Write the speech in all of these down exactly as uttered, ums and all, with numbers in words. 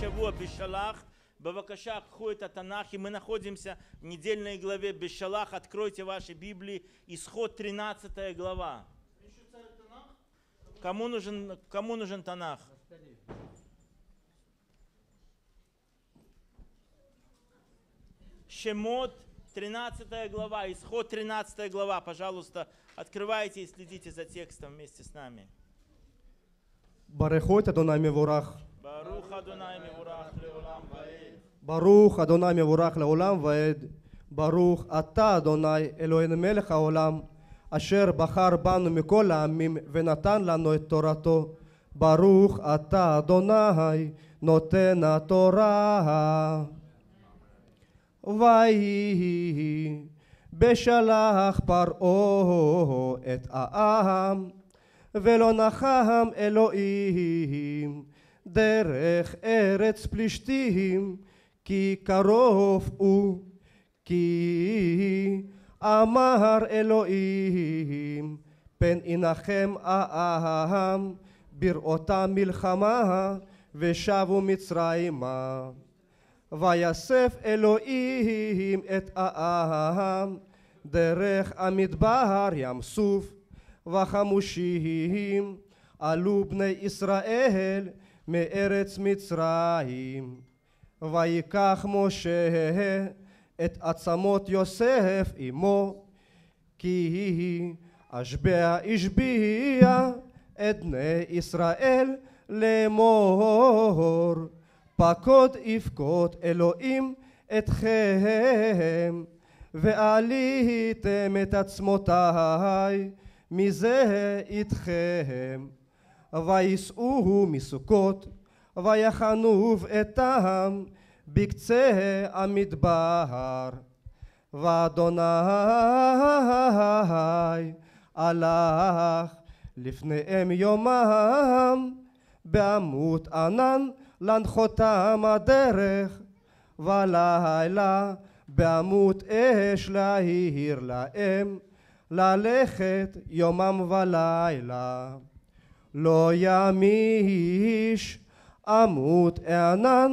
Шавуа Бешалах. Бавакаша, кху это Танах, и мы находимся в недельной главе Бешалах. Откройте ваши Библии, Исход тринадцатая глава. Кому нужен, кому нужен Танах? Шемот, тринадцатая глава, Исход тринадцатая глава. Пожалуйста, открывайте и следите за текстом вместе с нами. ברכו את אדוני מבורך. ברוך אדוני מבורך לעולם ועד. ברוך אדוני מבורך לעולם ועד. ברוך אתה אדוני אלוהינו מלך העולם, אשר בחר בנו מכל העמים ונתן לנו את תורתו. ברוך אתה אדוני נותן התורה. ויהי בשלח פרעה את העם, ולא נחם אלוהים דרך ארץ פלישתים, כי קרוב הוא, כי אמר אלוהים פן ינחם העם בראותם מלחמה ושבו מצרימה. ויאסף אלוהים את העם דרך המדבר ים סוף, וחמושים עלו בני ישראל מארץ מצרים. ויקח משה את עצמות יוסף עמו, כי השבע השביע את בני ישראל לאמור, פקוד יפקוד אלוהים אתכם, ועליתם את עצמותי מזה איתכם. וייסעו מסוכות ויחנוב אתם בקצה המדבר. ואדוני הלך לפניהם יומם בעמוד ענן להנחותם הדרך, ולילה בעמוד אש להאיר להם ללכת יומם ולילה. לא ימיש עמוד הענן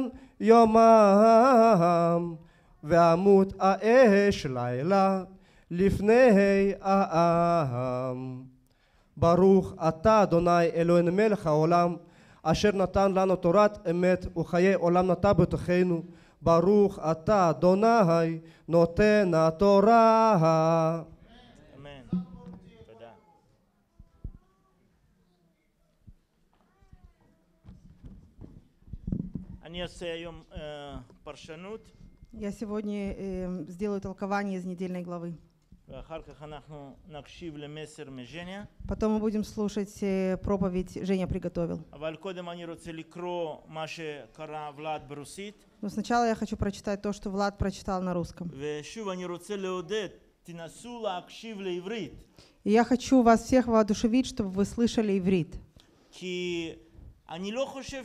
יומם, ועמוד האש לילה לפני העם. ברוך אתה אדוני אלוהינו מלך העולם, אשר נתן לנו תורת אמת וחיי עולם נטע בתוכנו. ברוך אתה אדוני נותן התורה. Я сегодня э, сделаю толкование из недельной главы. Потом мы будем слушать э, проповедь Женя приготовил. Но сначала я хочу прочитать то, что Влад прочитал на русском. И я хочу вас всех воодушевить, чтобы вы слышали иврит. Я не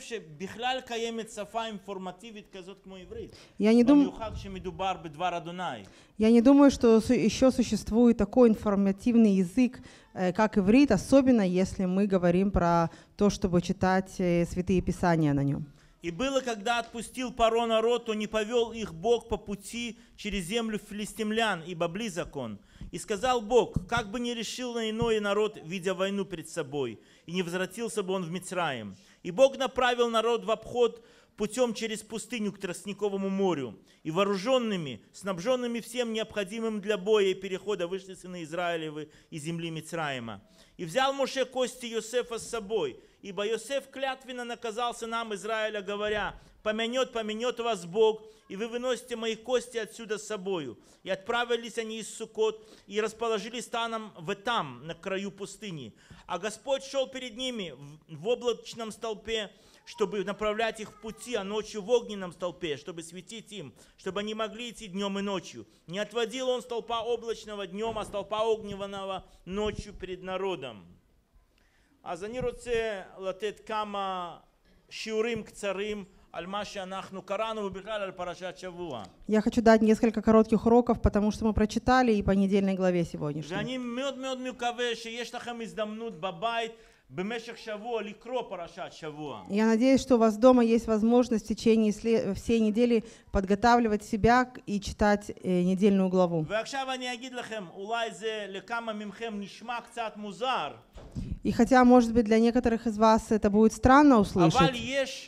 думаю, я не думаю, что еще существует такой информативный язык, как иврит, особенно если мы говорим про то, чтобы читать святые писания на нем. И было, когда отпустил Паро народ, то не повел их Бог по пути через землю филистимлян, ибо близок он. И сказал Бог, как бы не решил на иной народ, видя войну пред собой, и не возвратился бы он в Мицраим. И Бог направил народ в обход путем через пустыню к Тростниковому морю. И вооруженными, снабженными всем необходимым для боя и перехода вышли сыны Израилевы из земли Мицраима. И взял Моше кости Йосефа с собой, ибо Йосеф клятвенно наказал сынам Израиля, говоря: «Помянет, помянет вас Бог, и вы выносите мои кости отсюда с собою». И отправились они из Суккот, и расположились станом в Этам, на краю пустыни. А Господь шел перед ними в облачном столпе, чтобы направлять их в пути, а ночью в огненном столпе, чтобы светить им, чтобы они могли идти днем и ночью. Не отводил он столпа облачного днем, а столпа огненного ночью перед народом. אז אני רוצה לתת כמה שיעורים קצרים על מה שאנחנו קראנו ובכלל על פרשת שבוע. Я хочу дать несколько коротких уроков, потому что мы прочитали и по недельной главе сегодняшней. ואני מאוד מאוד מקווה שיש לכם הזדמנות בבית במשך שבוע לקרוא פרשת שבוע. Я надеюсь, что у вас дома есть возможность в течение сле- всей недели подготавливать себя к- и читать э, недельную главу. ועכשיו אני אגיד לכם, אולי זה לכמה מכם נשמע קצת מוזר, И хотя, может быть, для некоторых из вас это будет странно אבל услышать, יש,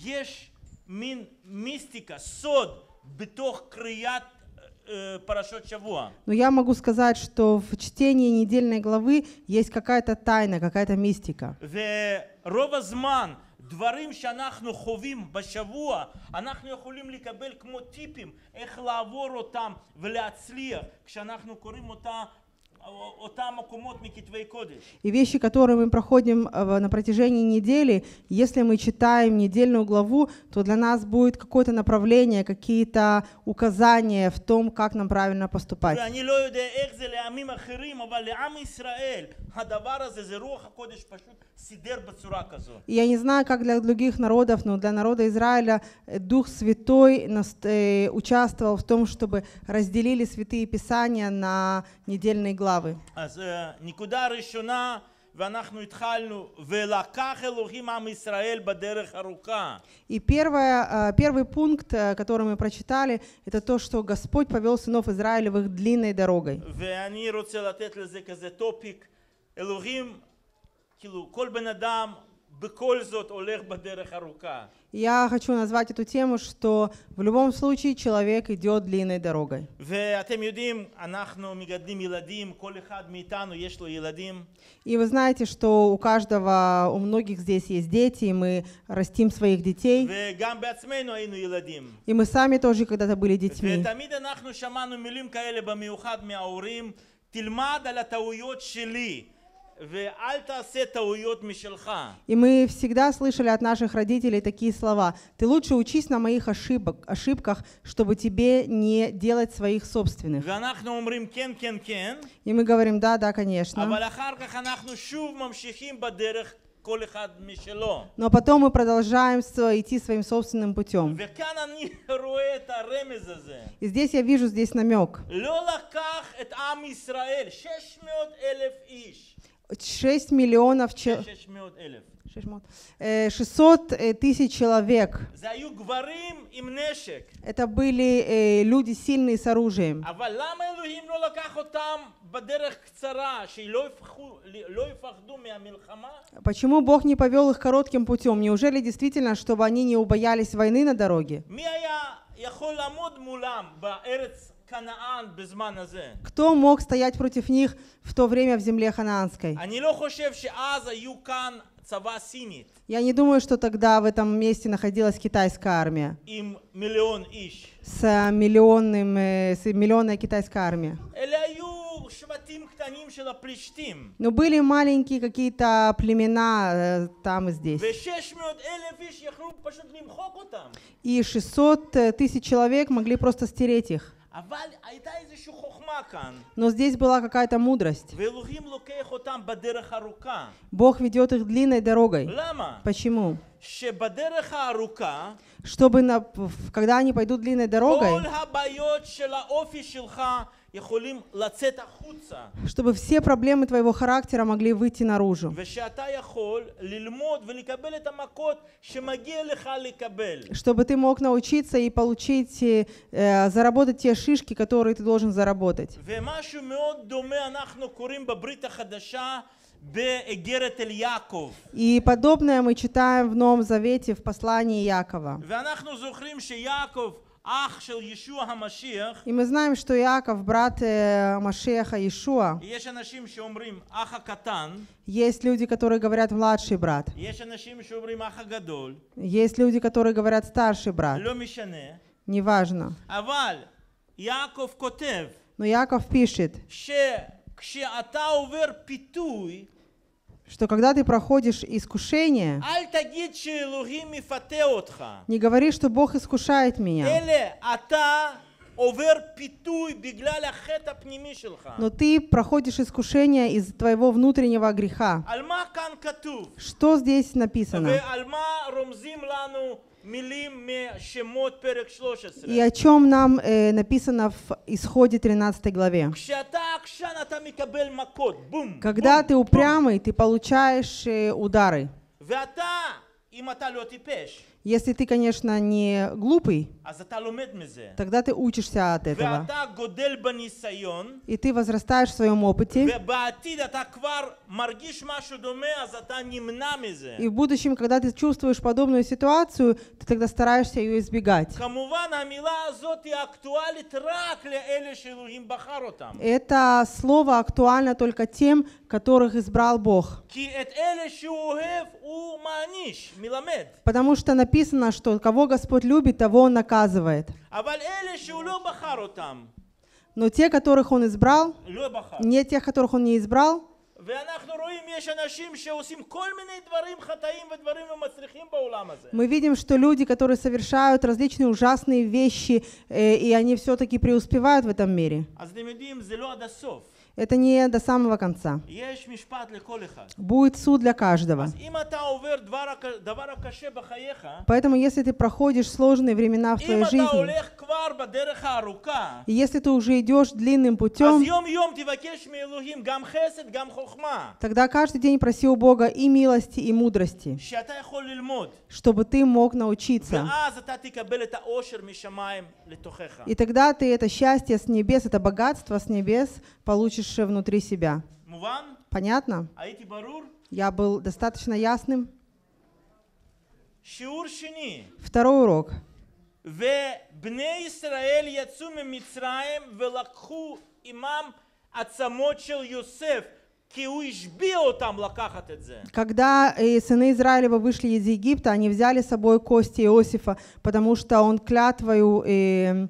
יש מין מיסטיקה, סוד, בתוך קריאת אה, פרשות שבוע. но я могу сказать, что в чтении недельной главы есть какая-то тайна, какая-то мистика. ורוב הזמן, דברים שאנחנו חווים בשבוע, אנחנו יכולים לקבל כמו טיפים איך לעבור אותם ולהצליח כשאנחנו קוראים אותה, אותם מקומות מכתבי קודש. И вещи, которые мы проходим э, на протяжении недели, если мы читаем недельную главу, то для нас будет какое-то направление, какие-то указания в том, как нам правильно поступать. ואני לא יודע איך זה לעמים אחרים, אבל לעם ישראל, הדבר הזה זה רוח הקודש פשוט סידר בצורה כזאת. И я не знаю, как для других народов, но для народа Израиля э, Дух Святой нас- э, участвовал в том, чтобы разделили святые писания на недельные главы. אז אה, נקודה ראשונה, ואנחנו התחלנו, ולקח אלוהים עם ישראל בדרך ארוכה. И первое, э, первый пункт, э, который мы прочитали, это то, что Господь повел сынов Израилевых длинной дорогой. ואני רוצה לתת לזה כזה טופיק, אלוהים, כאילו כל בן אדם בכל זאת הולך בדרך ארוכה. Я хочу назвать эту тему, что в любом случае человек идет длинной дорогой. ואתם יודעים, אנחנו מגדלים ילדים, כל אחד מאיתנו יש לו ילדים. И вы знаете, что у каждого, у многих здесь есть дети, и мы растим своих детей. וגם בעצמנו היינו ילדים. И мы сами тоже когда-то были детьми. ותמיד אנחנו שמענו מילים כאלה במיוחד מההורים, תלמד על הטעויות שלי, ואל תעשה טעויות משלך. И мы всегда слышали от наших родителей такие слова: «Ты лучше учись на моих ошибок, ошибках, чтобы тебе не делать своих собственных». ואנחנו אומרים כן, כן, כן, И мы говорим: да, да, конечно. אבל אחר כך אנחנו שוב ממשיכים בדרך כל אחד משלו. Но потом мы продолжаем с- идти своим собственным путем. וכאן אני רואה את הרמז הזה. И здесь я вижу здесь намек. לא לקח את עם ישראל, שש מאות אלף איש. шесть миллионов человек. שש מאות אלף. шестьсот э, тысяч человек. זה היו גברים עם נשק. Это были э, люди сильные с оружием. אבל למה אלוהים לא לקח אותם בדרך קצרה, שלא יפחדו, לא יפחדו מהמלחמה? Почему Бог не повел их коротким путем? Неужели действительно, чтобы они не убоялись войны на дороге? מי היה יכול לעמוד מולם בארץ כנען בזמן הזה? Кто мог стоять против них в то время в земле ханаанской? אני לא חושב שאז היו כאן צבא סינית Я не думаю, что тогда в этом месте находилась китайская армия עם מיליון איש. с миллионным, э, с миллионной китайской армией. אלה היו שבטים קטנים של הפלישתים. Но были маленькие какие-то племена э, там и здесь. ו-שש מאות אלף איש יכלו פשוט למחוק אותם. И шестьсот тысяч человек могли просто стереть их. אבל הייתה איזושהי חוכמה כאן. Но здесь была какая-то мудрость. ואלוהים לוקח אותם בדרך ארוכה. Бог ведет их длинной дорогой. למה? Почему? שבדרך הארוכה, Чтобы, на, в- когда они пойдут длинной дорогой, כל הבעיות של האופי שלך יכולים לצאת החוצה. чтобы все проблемы твоего характера могли выйти наружу. ושאתה יכול ללמוד ולקבל את המכות שמגיע לך לקבל. Чтобы ты мог научиться и получить, э, э, заработать те шишки, которые ты должен заработать. ומשהו מאוד דומה אנחנו קוראים בברית החדשה באיגרת אל יעקב. И подобное мы читаем в Новом Завете в послании Иакова. ואנחנו זוכרים שיעקב, אח של ישוע המשיח, И мы знаем, что Иаков, брат э, Машеха Иешуа, יש אנשים שאומרים אח הקטן, есть люди, которые говорят младший брат, יש אנשים שאומרים אח הגדול, есть люди, которые говорят старший брат, לא משנה, неважно. אבל יעקב כותב Но Иаков пишет, שכשאתה עובר פיתוי, что когда ты проходишь искушение, אל תגיד שאלוהים יפתה אותך. не говори, что Бог искушает меня. אלה אתה עובר פיתוי בגלל החטא הפנימי שלך. Но ты проходишь искушение из твоего внутреннего греха. על מה כאן כתוב? Что здесь написано? ועל מה רומזים לנו מילים משמות פרק שלוש עשרה? И о чем нам э, написано в Исходе тринадцатой главе? כשאתה עקשן אתה מקבל מכות, בום, Когда בום, ты בום. упрямый, ты получаешь э, удары. ואתה, אם אתה לא טיפש, Если ты, конечно, не глупый, אז אתה לומד מזה. тогда ты учишься от этого. ואתה גודל בניסיון, И ты возрастаешь в своем опыте. ובעתיד אתה כבר מרגיש משהו דומה, אז אתה נמנע מזה. И в будущем, когда ты чувствуешь подобную ситуацию, ты тогда стараешься ее избегать. כמובן, המילה הזאת היא אקטואלית רק לאלה שאלוהים בחר אותם. Это слово актуально только тем, которых избрал Бог. כי את אלה שהוא אוהב, הוא מעניש, מלמד. Потому что написано, что кого Господь любит, того Он наказывает. אבל אלה שהוא לא בחר אותם, Но те, которых Он избрал, לא בחר. не тех, которых Он не избрал, ואנחנו רואים, יש אנשים שעושים כל מיני דברים חטאים ודברים ומצליחים בעולם הזה. мы видим, что люди, которые совершают различные ужасные вещи, э, и они все-таки преуспевают в этом мире. אז אתם יודעים, זה לא עד הסוף. Это не до самого конца. יש משפט לכל אחד. Будет суд для каждого. אז אם אתה עובר דבר, דבר הקשה בחייך, Поэтому, если ты проходишь сложные времена в אם твоей אתה жизни, הולך כבר בדרך הארוכה, и если ты уже идешь длинным אז путем, יום יום תבקש מאלוהים גם חסד, גם חוכמה, тогда каждый день проси у Бога и милости, и мудрости, שאתה יכול ללמוד, чтобы ты мог научиться. ואז אתה תקבל את האושר משמיים לתוכך. И тогда ты это счастье с небес, это богатство с небес получишь внутри себя. מובן? Понятно? הייתי ברור? Я был достаточно ясным. שיעור שני, Второй урок. ובני ישראל יצאו ממצרים ולקחו עמם עצמות של יוסף, כי הוא השביע אותם לקחת את זה. Когда э, сыны Израилева вышли из Египта, они взяли с собой кости Иосифа, потому что он клятвою э,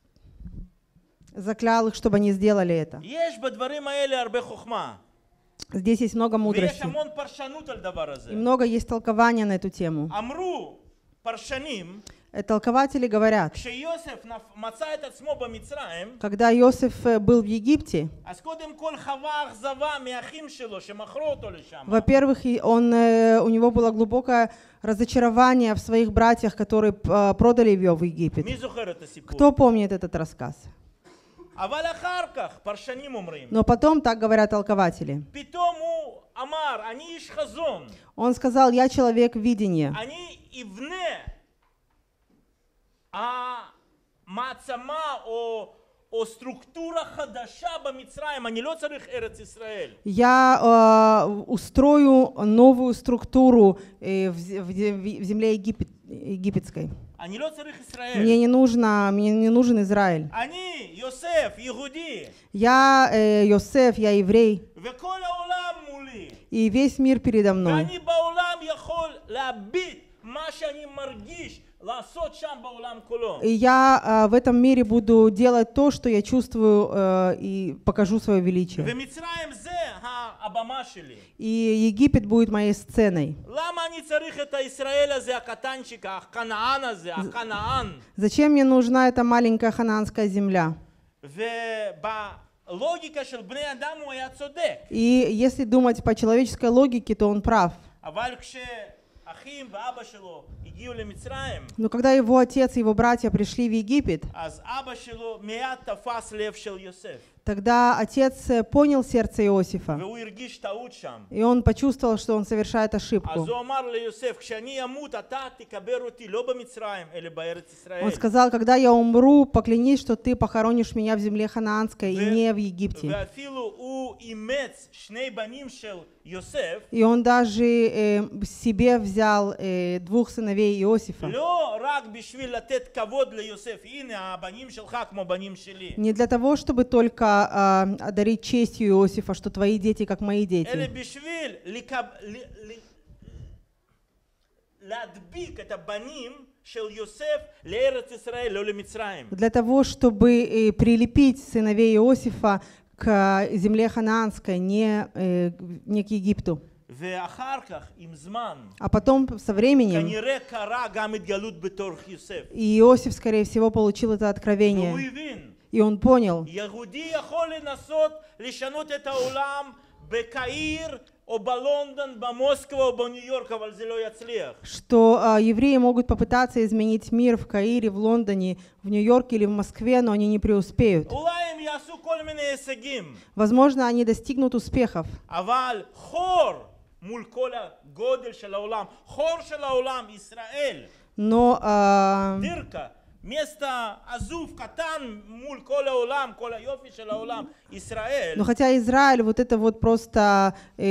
заклял их, чтобы они сделали это. יש בדברים האלה הרבה חוכמה. Здесь есть много ויש мудрости. המון פרשנות על דבר הזה. И много есть толкования на эту тему. אמרו פרשנים, Э, Толкователи говорят, כשיוסף נפ- מצא את עצמו במצרים, когда Иосиф э, был в Египте, אז קודם כל חווה אכזבה מהאחים שלו שמכרו אותו לשם. во-первых, и он, э, у него было глубокое разочарование в своих братьях, которые э, продали его в Египет. מי זוכר את הסיפור? Кто помнит этот рассказ? אבל אחר כך, פרשנים אומרים, Но потом, так говорят толкователи, פתאום הוא אמר, אני איש חזון, он сказал, я человек видения. אני אבנה המעצמה או, או סטרוקטורה חדשה במצרים, אני לא צריך ארץ ישראל. Я э, устрою новую структуру э, в, зе- в зе- в земле Египет, египетской. אני לא צריך ישראל. Мне не нужно, мне не нужен Израиль. אני, יוסף, יהודי, Я э, Йосеф, я еврей, וכל העולם מולי. и весь мир передо мной. ואני בעולם יכול להביט מה שאני מרגיש, לעשות שם בעולם כולו. И я э, в этом мире буду делать то, что я чувствую, э, и покажу свое величие. ומצרים זה הבמה שלי. И Египет будет моей сценой. למה אני צריך את הישראל הזה, הקטנצ'יק, הכנען הזה, הכנען? Зачем мне нужна эта маленькая ханаанская земля? ובלוגיקה של בני אדם הוא היה צודק. И если думать по человеческой логике, то он прав. אבל כשאחים ואבא שלו הגיעו למצרים, Но когда его отец и его братья пришли в Египет, אז אבא שלו מיד תפס לב של יוסף. тогда отец э, понял сердце Иосифа, והוא הרגיש טעות שם. и он почувствовал, что он совершает אז ошибку. הוא אמר ליוסף, כשאני אמות אתה תקבר אותי לא במצרים, אלא בארץ ישראל. Он сказал, когда я умру, поклянись, что ты похоронишь меня в земле ханаанской и не в Египте. ואפילו הוא אימץ שני בנים של יוסף, И он даже э, себе взял э, двух сыновей Иосифа. לא רק בשביל לתת כבוד ליוסף, הנה הבנים שלך כמו בנים שלי, Не для того, чтобы только а, одарить честью Иосифа, что твои дети, как мои אלא дети, בשביל לקב- ל- ל- להדביק את הבנים של יוסף לארץ ישראל, לא למצרים. для того, чтобы э, прилепить сыновей Иосифа к земле ханаанской, не, э, не к Египту. ואחר כך, עם זמן, А потом со временем כנראה קרה גם התגלות בתור יוסף. и Иосиф, скорее всего, получил это והוא откровение. הבין, И он понял, יהודי יכול לנסות לשנות את העולם בקהיר או בלונדון, במוסקבה או בניו יורק, אבל זה לא יצליח. что а, евреи могут попытаться изменить мир в Каире, в Лондоне, в Нью-Йорке или в Москве, но они не преуспеют. אולי הם יעשו כל מיני הישגים, Возможно, они достигнут успехов, אבל חור מול כל הגודל של העולם, חור של העולם, ישראל, но а, דירקה, место עזוב, קטן מול כל העולם, כל היופי של העולם, ישראל, но хотя Израиль вот это вот просто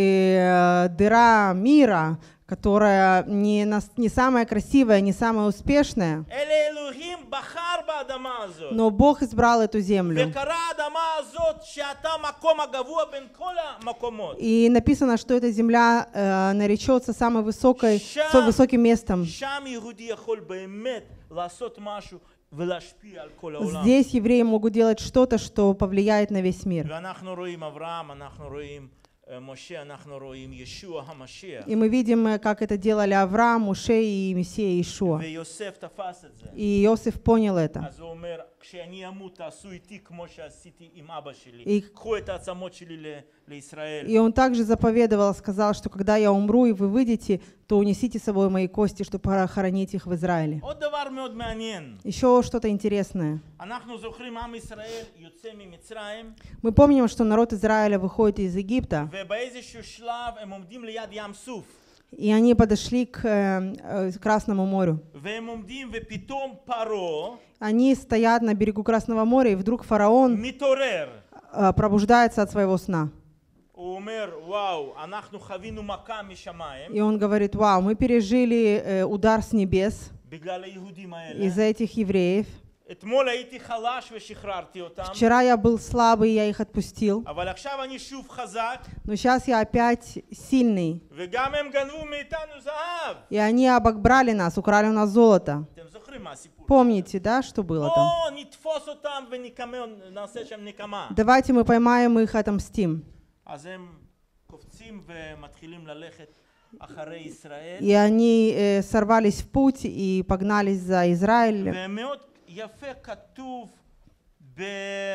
э, дыра мира, которая не, нас- не самая красивая, не самая успешная, אלה אלוהים בחר באדמה הזאת. но Бог избрал эту землю. וקרא האדמה הזאת שאתה מקום הגבוה בין כל המקומות. И написано, что эта земля э, наречется самой высокой, Ща- самым высоким местом. שם יהודי יכול באמת לעשות משהו ולהשפיע על כל העולם. Здесь евреи могут делать что-то, что повлияет на весь мир. ואנחנו רואים אברהם, אנחנו רואים אה, משה, אנחנו רואים ישוע המשיח. И мы видим, э, как это делали Авраам, Муше и Мессия Иешуа. ויוסף תפס את זה. И Иосиф понял это. אז הוא אומר, כשאני אמות תעשו איתי כמו שעשיתי עם אבא שלי. И- קחו את העצמות שלי ל- לישראל. И он также заповедовал, сказал, что когда я умру и вы выйдете, то унесите с собой мои кости, чтобы похоронить их в Израиле. עוד דבר מאוד מעניין. Еще что-то интересное. אנחנו זוכרים עם ישראל יוצא ממצרים, Мы помним, что народ Израиля выходит из Египта, ובאיזשהו שלב הם עומדים ליד ים סוף. и они подошли к э, э, Красному морю. והם עומדים ופתאום פרעה Они стоят на берегу Красного моря, и вдруг фараон מתעורר. э, пробуждается от своего сна. הוא אומר, וואו, אנחנו חווינו מכה משמיים И он говорит: вау, мы пережили э, удар с небес בגלל היהודים האלה. из-за этих евреев. אתמול הייתי חלש ושחררתי אותם, Вчера я был слабый, я их отпустил, אבל עכשיו אני שוב חזק, но сейчас я опять сильный. וגם הם גנבו מאיתנו זהב. И они обобрали нас, украли у нас золото. אתם זוכרים מה הסיפור? Помните, да, что было там? בואו נתפוס אותם ונעשה שם נקמה. Давайте мы поймаем их, отомстим. אז הם קופצים ומתחילים ללכת אחרי ישראל. И они э, сорвались в путь и погнались за Израилем. ומאוד יפה כתוב ב...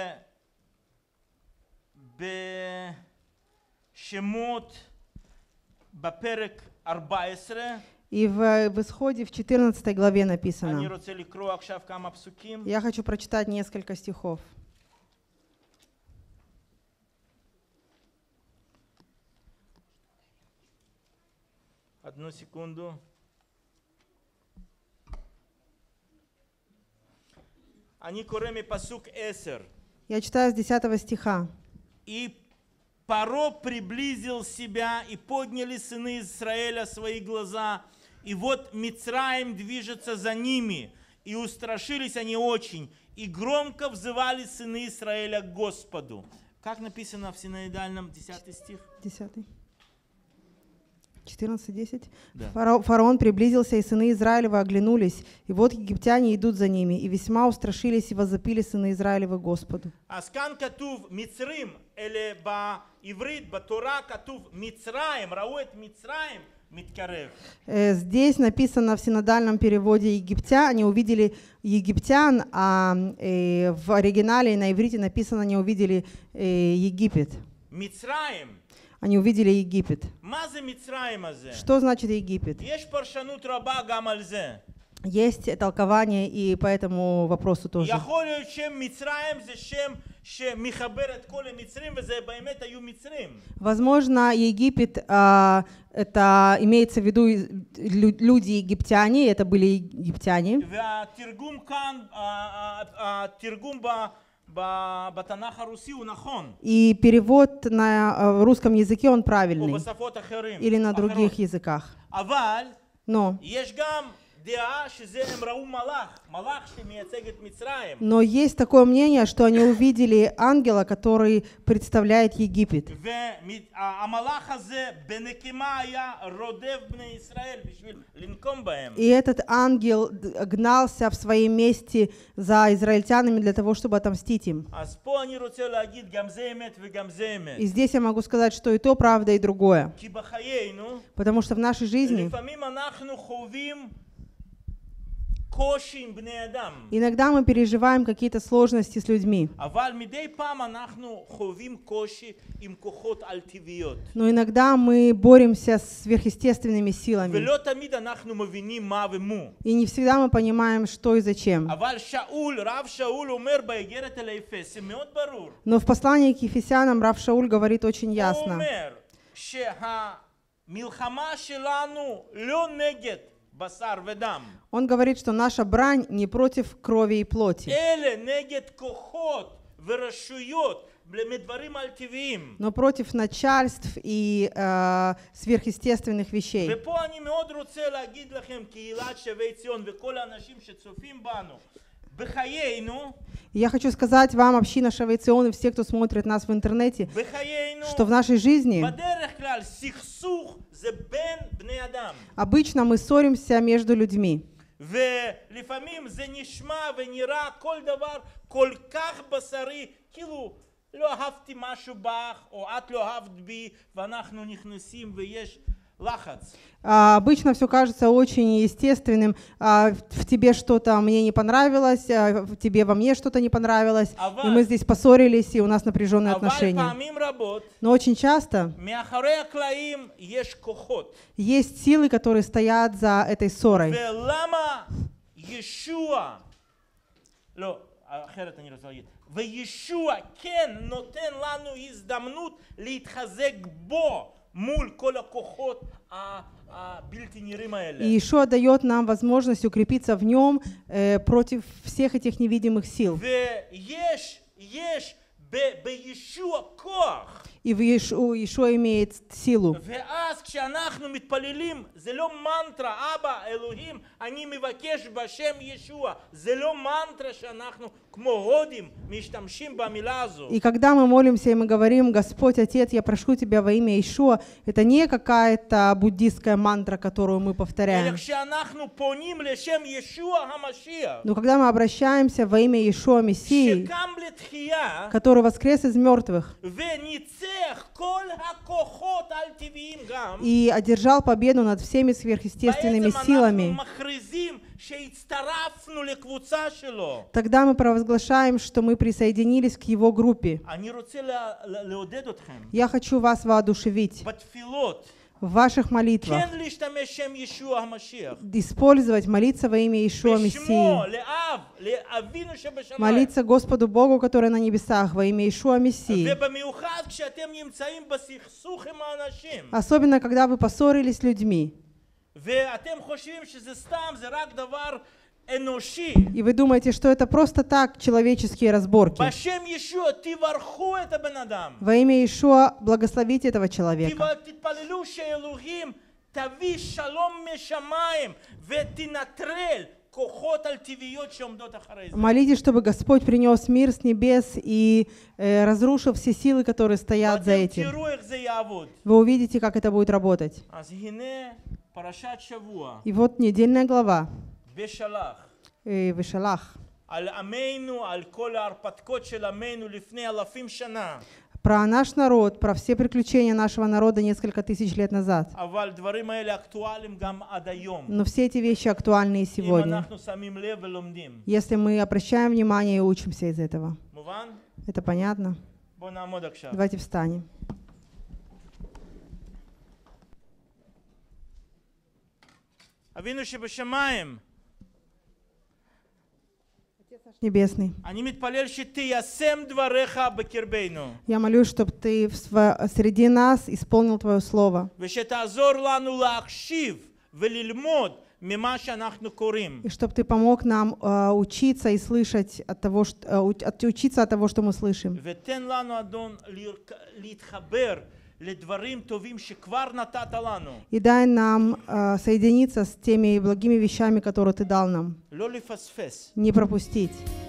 בשמות בפרק ארבע עשרה. И в, в Исходе в четырнадцатой главе אני написано. רוצה לקרוא עכשיו כמה פסוקים. Я хочу прочитать несколько стихов. одну секунду. אני קורא מפסוק עשר. Я читаю с десятого стиха. И Паро приблизил себя, и подняли сыны Израиля свои глаза, и вот Мицраим движется за ними, и устрашились они очень, и громко взывали сыны Израиля к Господу. Как написано в синоидальном десятый стих? Десятый. четырнадцать, десять. Да. Фараон, фараон приблизился, и сыны Израилевы оглянулись, и вот египтяне идут за ними, и весьма устрашились и возопили сыны Израилевы Господу. אז כאן כתוב מצרים, אלה בעברית, בתורה כתוב מצרים, ראו את מצרים מתקרב. Э, Здесь написано в синодальном переводе египтян, они увидели египтян, а э, в оригинале на иврите написано, они увидели э, Египет. מצרים. Они увидели Египет. מה זה מצרים הזה? Что значит Египет? יש פרשנות רבה גם על זה. Есть толкование и по этому вопросу тоже. יכול להיות שם מצרים זה שם שמחבר את כל המצרים, וזה באמת היו מצרים. Возможно, Египет, а, это имеется в виду лю- люди египтяне, это были египтяне. והתרגום כאן, ה- ה- התרגום ב- ב- בתנ"ך הרוסי הוא נכון. И перевод на э, русском языке он או правильный, בשפות אחרים. или на אחרות. других языках. אבל Но יש גם דעה שזה הם ראו מלאך, מלאך שמייצג את מצרים. Но есть такое мнение, что они увидели ангела, который представляет Египет. והמלאך הזה בנקמה היה רודף בני ישראל בשביל לנקום בהם. И этот ангел гнался в своем месте за израильтянами для того, чтобы отомстить им. אז פה אני רוצה להגיד גם זה אמת וגם זה אמת. И здесь я могу сказать, что и то правда, и другое. כי בחיינו, Потому что в нашей жизни לפעמים אנחנו חווים קושי עם בני אדם. иногда мы переживаем какие-то сложности с людьми. אבל מדי פעם אנחנו חווים קושי עם כוחות על-טבעיות. Но иногда мы боремся с сверхъестественными силами. ולא תמיד אנחנו מבינים מה ומו. И не всегда мы понимаем, что и зачем. אבל שאול, רב שאול אומר באיגרת אל האפסים מאוד ברור. Но в послании к Ефесянам Рав Шауль говорит очень הוא ясно. אומר שהמלחמה שלנו לא נגד בשר ודם. Он говорит, что наша брань не против крови и плоти, אלה נגד כוחות ורשויות מדברים על-טבעיים. но против начальств и э, сверхъестественных вещей. ופה אני מאוד רוצה להגיד לכם, קהילת שבי ציון וכל האנשים שצופים בנו, בחיינו, И я хочу сказать вам, община Шавей Цион и все, кто смотрит нас в интернете, בחיינו, что в нашей жизни בדרך כלל סכסוך זה בין בני אדם. обычно мы ссоримся между людьми. ולפעמים זה נשמע ונראה כל דבר כל כך בשרי, כאילו לא אהבתי משהו בך, או את לא אהבת בי, ואנחנו נכנסים ויש לחץ. А, обычно все кажется очень естественным. А, в тебе что-то мне не понравилось, а, в тебе во мне что-то не понравилось, и мы здесь поссорились, и у нас напряженные אבל отношения. פעמים רבות, Но очень часто מאחורי הקלעים יש כוחות. есть силы, которые стоят за этой ссорой. ולמה ישוע, לא, אחרת אני רוצה להגיד, וישוע כן נותן לנו הזדמנות להתחזק בו מול כל הכוחות הבלתי נראים האלה. И Иешуа дает нам возможность укрепиться в нем э, против всех этих невидимых сил. ויש, יש ב- בישוע כוח. И в Иешу- Иешуа имеет силу. ואז כשאנחנו מתפללים, זה לא מנטרה, אבא, אלוהים, אני מבקש בשם ישוע. זה לא מנטרה שאנחנו כמו הודים משתמשים במילה הזו. И когда мы молимся и мы говорим: Господь, Отец, я прошу Тебя во имя Иешуа, это не какая-то буддистская мантра, которую мы אלא повторяем. כשאנחנו פונים לשם ישוע המשיח, Но когда мы обращаемся во имя Иешуа Мессии, שקם לתחייה, который воскрес из мертвых וניצח כל הכוחות על-טבעיים גם, и одержал победу над всеми сверхъестественными בעצם אנחנו силами, מכריזים שהצטרפנו לקבוצה שלו. тогда мы провозглашаем, что мы присоединились к его группе. אני רוצה לה- לה- לעודד אתכם Я хочу вас воодушевить בתפילות, в ваших молитвах, כן להשתמש שם ישוע המשיח. использовать, молиться во имя Иешуа בשמו, Мессии, לאב, לאבינו שבשמיים. молиться Господу Богу, который на небесах, во имя Иешуа Мессии. ובמיוחד כשאתם נמצאים בסכסוך עם האנשים, Особенно, когда вы поссорились с людьми, ואתם חושבים שזה סתם, זה רק דבר אנושי. и вы думаете, что это просто так, человеческие разборки. בשם ישוע תברכו את הבן אדם. Во имя Иешуа благословите этого человека. תב- תתפללו שאלוהים תביא שלום משמיים ותנטרל כוחות על טבעיות שעומדות אחרי זה. Молитесь, чтобы Господь принес мир с небес и э, разрушил все силы, которые стоят за ואתם этим. תראו איך זה יעבוד. Вы увидите, как это будет работать. אז הנה פרשת שבוע И вот недельная глава, בשלח. э, Вишалах, על עמנו, על כל ההרפתקות של עמנו לפני אלפים שנה. про наш народ, про все приключения нашего народа несколько тысяч лет назад. אבל דברים האלה אקטואליים גם עד היום. Но все эти вещи актуальны и אם сегодня, אנחנו שמים לב ולומדים. если мы обращаем внимание и учимся из этого. מובן? Это понятно? בואו נעמוד עכשיו. Давайте встанем. אבינו שבשמיים, Небесный, אני מתפלל שתיישם דבריך בקרבנו, я молюсь, чтобы Ты в сво- среди нас исполнил Твое Слово, ושתעזור לנו להקשיב וללמוד ממה שאנחנו קוראים. и чтобы Ты помог нам э, учиться и слышать от того, что, э, уч- от- учиться от того, что мы слышим. ותן לנו, אדון, לרק- להתחבר לדברים טובים שכבר נתת לנו. И дай нам э, соединиться с теми благими вещами, которые Ты дал нам. לא לפספס. Не пропустить.